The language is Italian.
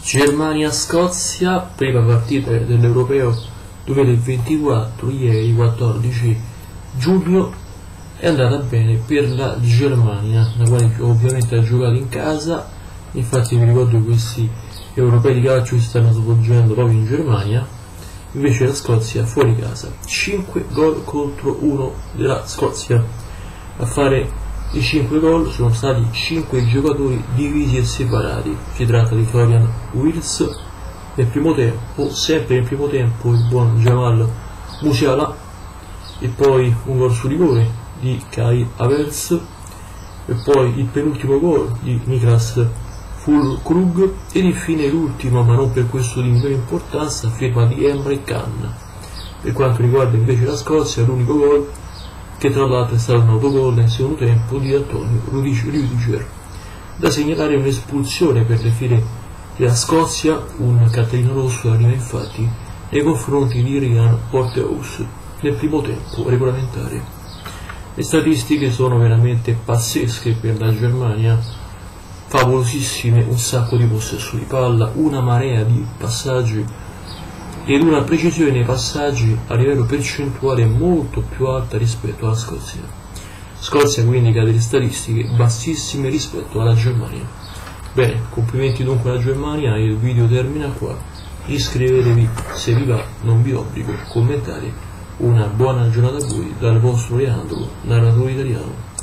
Germania-Scozia, prima partita dell'Europeo 2024, ieri 14 giugno, è andata bene per la Germania, la quale ovviamente ha giocato in casa. Infatti vi ricordo che questi europei di calcio si stanno svolgendo proprio in Germania. Invece la Scozia fuori casa, 5 gol contro 1 della Scozia. A fare i 5 gol sono stati 5 giocatori divisi e separati. Si tratta di Florian Wirtz nel primo tempo, sempre nel primo tempo il buon Jamal Musiala, e poi un gol su rigore di Kai Havertz, e poi il penultimo gol di Niklas Füllkrug, ed infine l'ultimo, ma non per questo di minore importanza, firma di Emre Can. Per quanto riguarda invece la Scozia, l'unico gol, che tra l'altro è stato un autogol nel secondo tempo, di Antonio Rüdiger. Da segnalare un'espulsione per le file della Scozia, un cartellino rosso arriva infatti nei confronti di Ryan Porteous nel primo tempo regolamentare. Le statistiche sono veramente pazzesche per la Germania, favolosissime: un sacco di possesso di palla, una marea di passaggi ed una precisione nei passaggi a livello percentuale molto più alta rispetto alla Scozia. Scozia quindi che ha delle statistiche bassissime rispetto alla Germania. Bene, complimenti dunque alla Germania, il video termina qua. Iscrivetevi se vi va, non vi obbligo, commentate. Una buona giornata a voi dal vostro Leandro, narratore italiano.